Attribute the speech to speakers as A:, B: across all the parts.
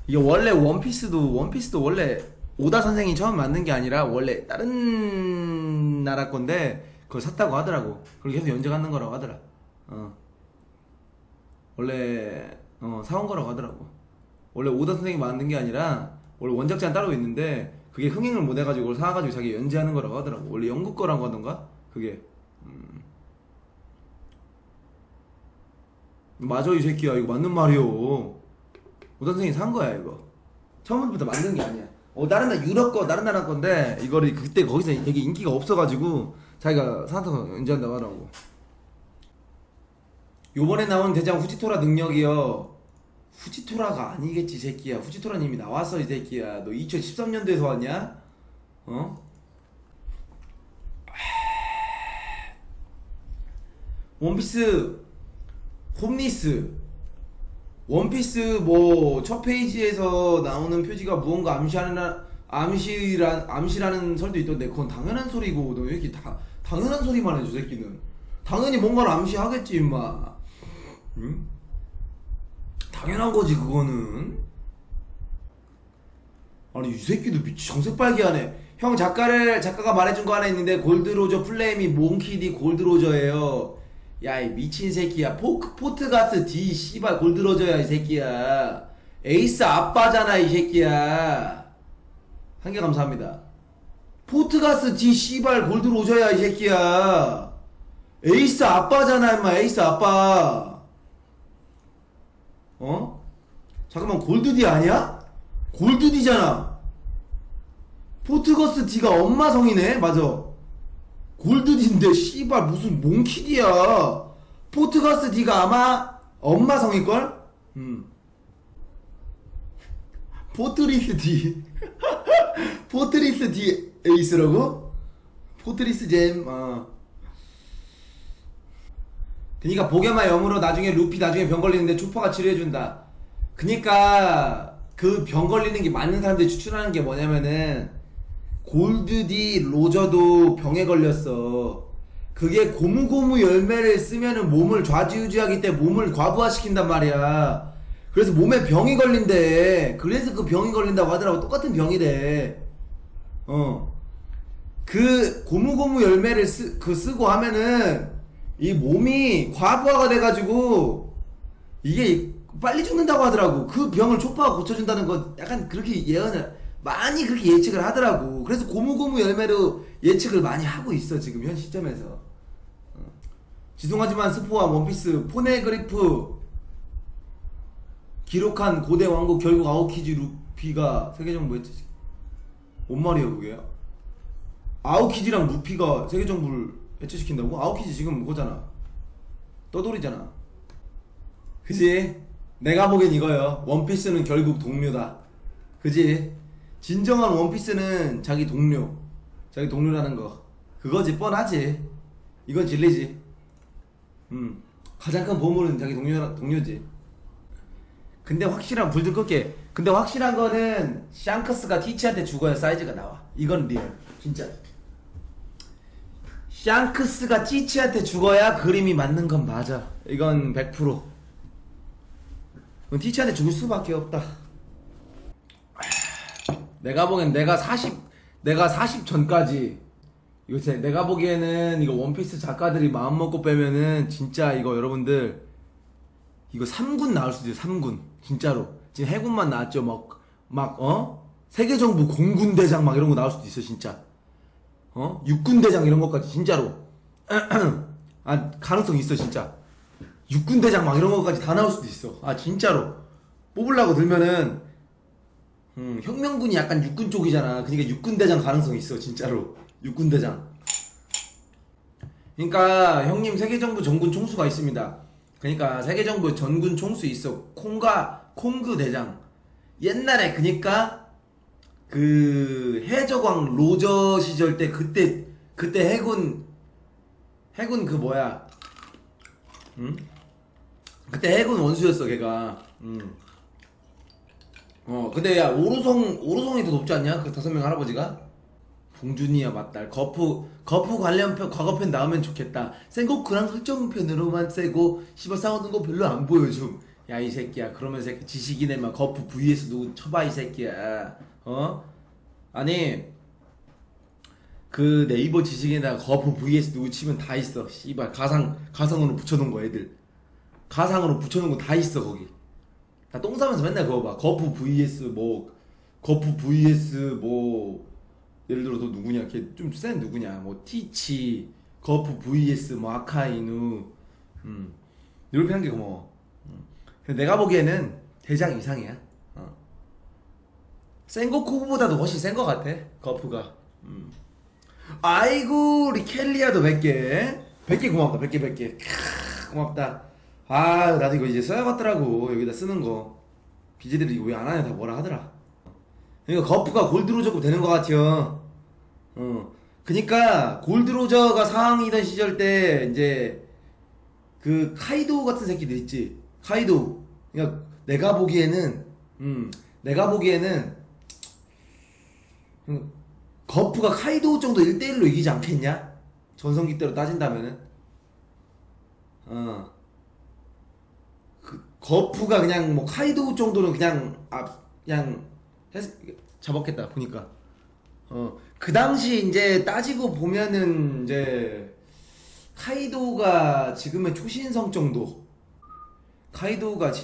A: 이게 원래 원피스도 원래 오다 선생이 처음 만든 게 아니라 원래 다른 나라 건데 그걸 샀다고 하더라고. 그걸 계속 연재하는 거라고 하더라. 어. 원래 사온 거라고 하더라고. 원래 오다 선생이 만든 게 아니라 원래 원작자는 따로 있는데 그게 흥행을 못 해가지고 그걸 사가지고 자기 연재하는 거라고 하더라고. 원래 영국 거라고 하던가 그게. 맞아 이 새끼야 이거 맞는 말이요. 오다 선생이 산 거야 이거. 처음부터 만든 게 아니야. 다른 나라 유럽 거 다른 나라 건데 이거를 그때 거기서 되게 인기가 없어가지고 자기가 사서 연재한다고 하더라고. 요번에 나온 대장 후지토라 능력이요. 후지토라가 아니겠지 이 새끼야. 후지토라는 이미 나왔어 이 새끼야. 너 2013년도에서 왔냐? 어? 원피스 홈리스 원피스 뭐 첫 페이지에서 나오는 표지가 무언가 암시라는 설도 있던데 그건 당연한 소리고 너 왜 이렇게 당연한 소리만 해줘 새끼는. 당연히 뭔가를 암시하겠지 임마. 응? 당연한 거지 그거는. 아니 이 새끼도 정색발기하네. 형 작가가 말해준 거 하나 있는데 골드로저 플레임이 몽키디 골드로저예요. 야 이 미친 새끼야. 포트가스 D 씨발 골드로저야 이 새끼야. 에이스 아빠잖아 이 새끼야. 한 개 감사합니다. 포트가스 D 씨발 골드로저야 이 새끼야. 에이스 아빠잖아 임마. 에이스 아빠. 어? 잠깐만 골드디 아니야? 골드디잖아. 포트거스 D가 엄마 성이네. 맞아. 골드디인데 씨발 무슨 몽키디야. 포트거스 D가 아마 엄마 성일걸? 포트리스 D 포트리스 D 에이스라고? 포트리스 잼. 그니까 복여마 영으로 나중에 루피 나중에 병 걸리는데 초파가 치료해준다. 그니까 그 병 걸리는 게 맞는 사람들이 추천하는 게 뭐냐면은 골드디 로저도 병에 걸렸어. 그게 고무고무 열매를 쓰면은 몸을 좌지우지하기 때문에 몸을 과부하시킨단 말이야. 그래서 몸에 병이 걸린대. 그래서 그 병이 걸린다고 하더라고. 똑같은 병이래. 그 고무고무 열매를 쓰고 하면은 이 몸이 과부하가 돼가지고 이게 빨리 죽는다고 하더라고. 그 병을 초파가 고쳐준다는 거 약간 그렇게 많이 그렇게 예측을 하더라고. 그래서 고무고무 열매로 예측을 많이 하고 있어 지금 현 시점에서. 죄송하지만 스포와 원피스 포네그리프 기록한 고대 왕국 결국 아오키지 루피가 세계정부에 뭔 말이야 그게? 아오키지랑 루피가 세계정부를 해체시킨다고? 아오키지 지금 그거잖아. 떠돌이잖아. 그지? 내가 보기엔 이거요. 원피스는 결국 동료다. 그지? 진정한 원피스는 자기 동료라는 거. 그거지. 뻔하지. 이건 진리지. 가장 큰 보물은 자기 동료지. 근데 확실한 불들 끌게. 근데 확실한 거는 샹크스가 티치한테 죽어야 사이즈가 나와. 이건 리얼. 진짜. 샹크스가 찌치한테 죽어야 그림이 맞는 건 맞아. 이건 100%. 티치한테 죽을 수밖에 없다. 내가 보기엔 내가 40 전까지 이거 내가 보기에는 이거 원피스 작가들이 마음먹고 빼면은 진짜 이거 여러분들 이거 3군 나올 수도 있어요. 3군 진짜로. 지금 해군만 나왔죠. 세계정부 공군대장 막 이런 거 나올 수도 있어 진짜. 육군대장 이런 것까지 진짜로. 가능성 있어 진짜. 육군대장 막 이런 것까지 다 나올 수도 있어. 진짜로 뽑으려고 들면은 혁명군이 약간 육군 쪽이잖아. 그러니까 육군대장 가능성 있어 진짜로. 육군대장. 그러니까 형님 세계정부 전군 총수가 있습니다. 그러니까 세계정부 전군 총수 있어. 콩그 대장. 옛날에 그니까 그 해적왕 로저 시절 때 그때 해군 그 뭐야? 그때 해군 원수였어 걔가. 근데 야 오로성이 더 높지 않냐? 그 5명 할아버지가? 봉준이야 맞다. 거푸 관련편 과거편 나오면 좋겠다. 센고쿠랑 설정편으로만 세고 씨발 싸우는 거 별로 안 보여 좀. 야 이 새끼야 그러면 새끼 지식인애만 거프 vs 누구 쳐봐 이 새끼야. 어? 아니 그 네이버 지식인에다가 거프 vs 누구 치면 다 있어. 씨발 가상으로 붙여놓은 거 애들. 가상으로 붙여놓은 거 다 있어 거기. 나 똥 싸면서 맨날 그거 봐. 거프 vs 뭐 거프 vs 뭐 예를 들어서 누구냐 걔 좀 센 누구냐 뭐 티치 거프 vs 뭐 아카이누 이렇게 한 게 고마워. 내가 보기에는 대장 이상이야. 센고쿠보다도 훨씬 센 거 같아 거프가. 아이고 우리 켈리아도 100개 100개 고맙다. 100개 고맙다. 아 나도 이거 이제 써야겠더라고. 여기다 쓰는 거 BJ들이 이거 왜 안 하냐 다 뭐라 하더라. 그러니까 거프가 골드로저급 되는 것 같아요. 그니까 골드로저가 상위던 시절 때 이제 그 카이도 같은 새끼들 있지. 카이도. 그러니까 내가 보기에는 거프가 카이도 정도 1대1로 이기지 않겠냐? 전성기대로 따진다면은. 그 거프가 그냥 뭐 카이도 정도는 그냥 그냥 잡았겠다 보니까. 그 당시 이제 따지고 보면은 이제 카이도가 지금의 초신성 정도. 카이도가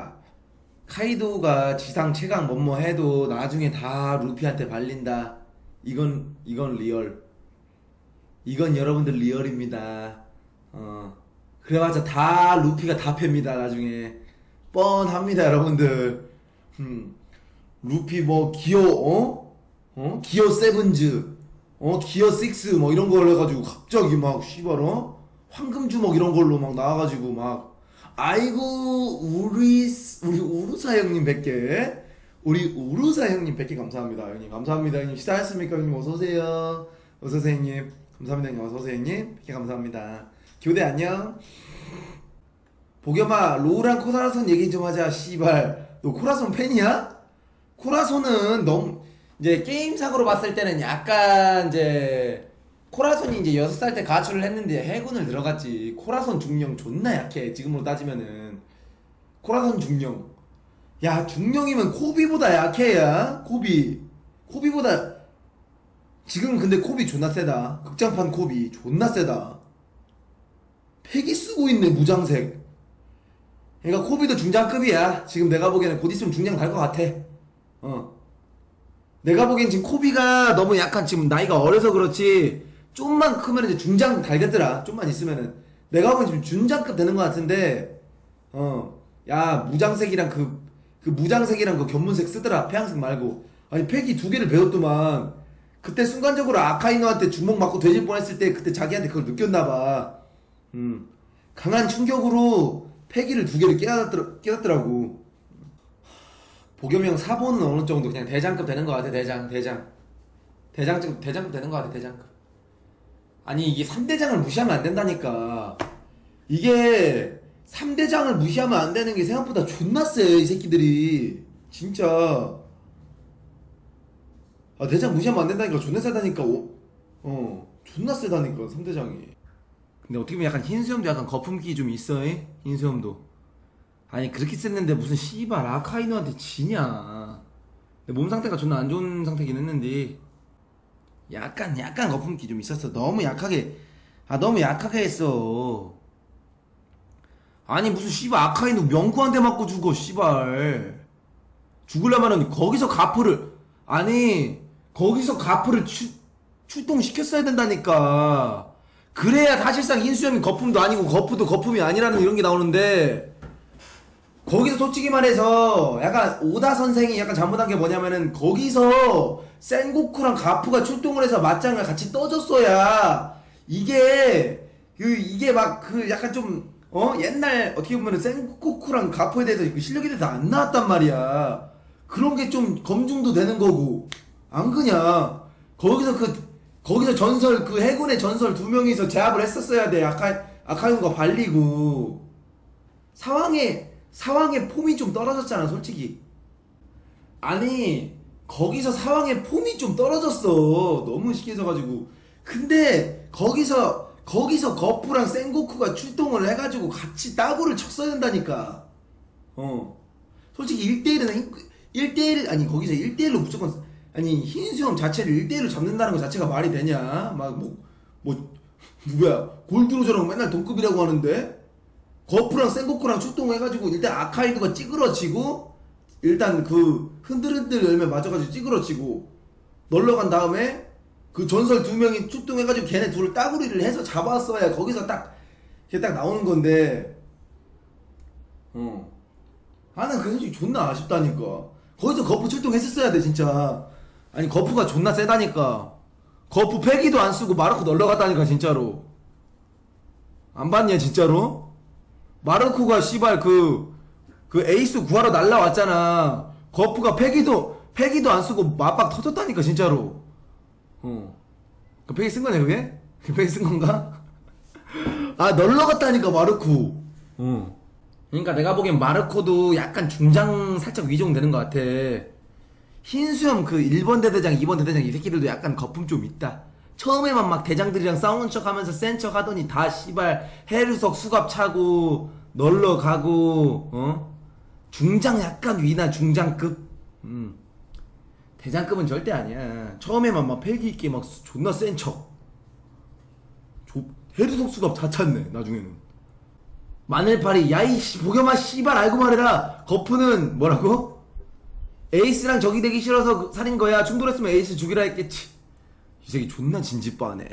A: 지상 최강 뭐뭐 해도 나중에 다 루피한테 발린다. 이건 리얼. 이건 여러분들 리얼입니다. 그래봤자 다 루피가 다 팹니다. 나중에 뻔합니다 여러분들. 루피 뭐 기어 기어 세븐즈 기어 6 뭐 이런 걸 해가지고 갑자기 막 씨발 황금 주먹 이런 걸로 막 나와가지고 막 아이고 우리 우루사 형님 100개 우리 우루사 형님 100개 감사합니다. 형님 감사합니다. 형님 식사했습니까? 형님 어서오세요. 어서오세요 형님. 감사합니다 형님. 어서오세요 형님. 100개 감사합니다. 교대 안녕. 보겸아 로우랑 코라손 얘기 좀 하자. 씨발 너 코라손 팬이야? 코라손은 너무 이제 게임상으로 봤을 때는 약간 이제 코라손이 이제 6살 때 가출을 했는데 해군을 들어갔지. 코라손 중령 존나 약해 지금으로 따지면은. 코라손 중령 야 중령이면 코비보다 약해. 야 코비보다 지금. 근데 코비 존나 세다. 극장판 코비 존나 세다. 팩이 쓰고 있네 무장색. 그러니까 코비도 중장급이야 지금. 내가 보기에는 곧 있으면 중장 갈 것 같아. 내가 보기엔 지금 코비가 너무 약간 지금 나이가 어려서 그렇지 좀만 크면 이제 중장 달겠더라. 좀만 있으면은. 내가 보기엔 지금 중장급 되는 것 같은데. 야 무장색이랑 그 무장색이랑 그 견문색 쓰더라. 폐양색 말고. 아니 팩이 2개를 배웠더만. 그때 순간적으로 아카이노한테 주먹 맞고 돼질 뻔했을 때 그때 자기한테 그걸 느꼈나봐. 강한 충격으로 폐기를 2개를 깨닫더라고. 보겸형 사본은 어느 정도 그냥 대장급 되는 것 같아. 대장급 되는 것 같아. 대장급. 아니 이게 3대장을 무시하면 안 된다니까. 이게 3대장을 무시하면 안 되는 게 생각보다 존나 세 이 새끼들이 진짜. 대장 무시하면 안 된다니까. 존나 세다니까. 존나 세다니까 3대장이. 근데 어떻게 보면 약간 흰수염도 약간 거품기 좀 있어. 흰수염도. 아니 그렇게 셌는데 무슨 씨발 아카이노한테 지냐. 몸 상태가 존나 안 좋은 상태긴 했는데 약간 거품기 좀 있었어. 너무 약하게 했어. 아니 무슨 씨발 아카이노 명구한테 맞고 죽어. 씨발 죽으려면은 거기서 가프를 출동시켰어야 된다니까. 그래야 사실상 흰수염이 거품도 아니고 거푸도 거품이 아니라는 이런 게 나오는데, 거기서 솔직히 말해서 약간 오다 선생이 약간 잘못한 게 뭐냐면은 거기서 센고쿠랑 가프가 출동을 해서 맞짱을 같이 떠줬어야 이게 막 그 약간 좀 옛날 어떻게 보면은 센고쿠랑 가프에 대해서 그 실력에 대해서 안 나왔단 말이야. 그런 게 좀 검증도 되는 거고. 안 그냐. 거기서 전설 그 해군의 전설 2명이서 제압을 했었어야 돼. 아카이누가 발리고. 사왕의 폼이 좀 떨어졌잖아 솔직히. 아니 거기서 사왕의 폼이 좀 떨어졌어. 너무 쉽게 해서가지고. 근데 거기서 거프랑 센고쿠가 출동을 해가지고 같이 따구를 쳤어야 된다니까. 솔직히 1대1 아니 거기서 1대1로 무조건 아니 흰수염 자체를 1대1로 잡는다는 거 자체가 말이 되냐? 막 누구야 골드로저랑 맨날 동급이라고 하는데 거프랑 센고쿠랑 출동해가지고 일단 아카이드가 찌그러지고 일단 그 흔들흔들 열매 맞아가지고 찌그러지고 널러간 다음에 그 전설 2명이 출동해가지고 걔네 둘을 따구리를 해서 잡았어야 거기서 걔 딱 나오는 건데 나는 그 솔직히 존나 아쉽다니까. 거기서 거프 출동했었어야 돼 진짜. 아니 거프가 존나 세다니까. 거프 패기도 안 쓰고 마르코 널러갔다니까 진짜로. 안 봤냐 진짜로? 마르코가 씨발 그 에이스 구하러 날라왔잖아. 거프가 패기도 안 쓰고 맞박 터졌다니까 진짜로. 그 패기 쓴 거냐 그게? 그 패기 쓴 건가? 아 널러갔다니까 마르코. 그러니까 내가 보기엔 마르코도 약간 중장 살짝 위종되는 것 같아. 흰수염 그 1번 대대장 2번 대대장 이 새끼들도 약간 거품 좀 있다. 처음에만 막 대장들이랑 싸우는 척 하면서 센 척 하더니 다 씨발 해루석 수갑 차고 널러 가고 중장 약간 위나 중장급. 대장급은 절대 아니야. 처음에만 막 패기 있게 막 존나 센 척. 해루석 수갑 다 찼네 나중에는. 마늘파리 야이씨 보겸아 씨발 알고 말해라. 거프는 뭐라고? 에이스랑 적이 되기 싫어서 살인 거야. 충돌했으면 에이스 죽이라 했겠지. 이 새끼 존나 진지빠네.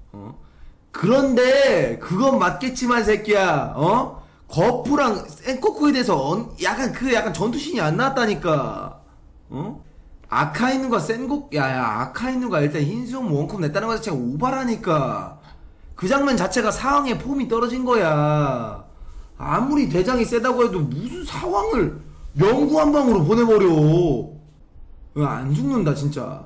A: 그런데 그건 맞겠지만 새끼야. 거프랑 센코쿠에 대해서 약간 전투신이 안 나왔다니까. 아카이누가 아카이누가 일단 흰수염 원컵 냈다는 것 자체가 오바라니까. 그 장면 자체가 상황의 폼이 떨어진 거야. 아무리 대장이 세다고 해도 무슨 상황을 명구 한 방으로 보내버려. 안 죽는다 진짜.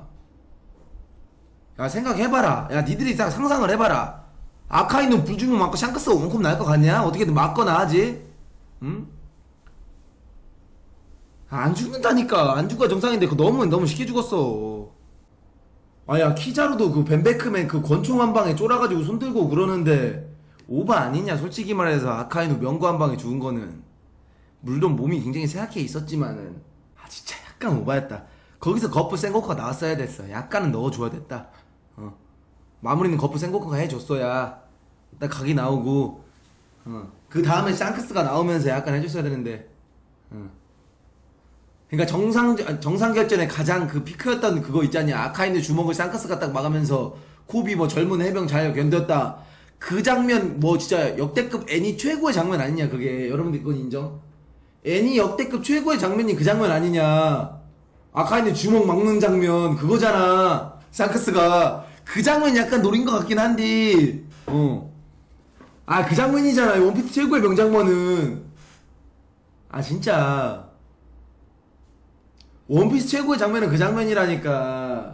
A: 야 생각해봐라. 야 니들이 상상을 해봐라. 아카이누 불주먹 맞고 샹크스가 원컵 날 것 같냐? 어떻게든 맞거나 하지. 응? 안 죽는다니까. 안 죽어야 정상인데 그거 너무 쉽게 죽었어. 아야 키자루도 그 벤베크맨 그 권총 한 방에 쫄아가지고 손들고 그러는데 오바 아니냐 솔직히 말해서. 아카이누 명구 한 방에 죽은 거는 물론 몸이 굉장히 쇠약해 있었지만은 진짜 약간 오바였다. 거기서 거프 센고쿠가 나왔어야 됐어. 약간은 넣어줘야 됐다. 마무리는 거프 센고쿠가 해줬어야 딱 각이 나오고 그 다음에 샹크스가 나오면서 약간 해줬어야 되는데. 그러니까 정상결전에 가장 그 피크였던 그거 있잖냐. 아카이누 주먹을 샹크스가 딱 막으면서 코비 뭐 젊은 해병 잘 견뎠다. 그 장면 뭐 진짜 역대급 애니 최고의 장면 아니냐 그게. 여러분들 그건 인정? 애니 역대급 최고의 장면이 그 장면 아니냐. 아카이누 주먹 막는 장면 그거잖아. 샹크스가 그 장면 약간 노린 것 같긴 한데 그 장면이잖아. 원피스 최고의 명장면은. 진짜 원피스 최고의 장면은 그 장면이라니까.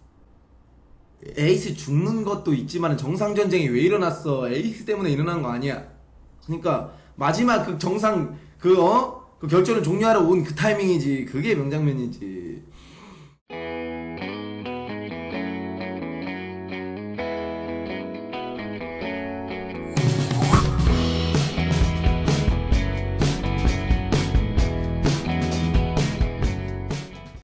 A: 에이스 죽는 것도 있지만 정상전쟁이 왜 일어났어? 에이스 때문에 일어난 거 아니야. 그러니까 마지막 그 정상 그 결전을 종료하러 온 그 타이밍이지. 그게 명장면이지.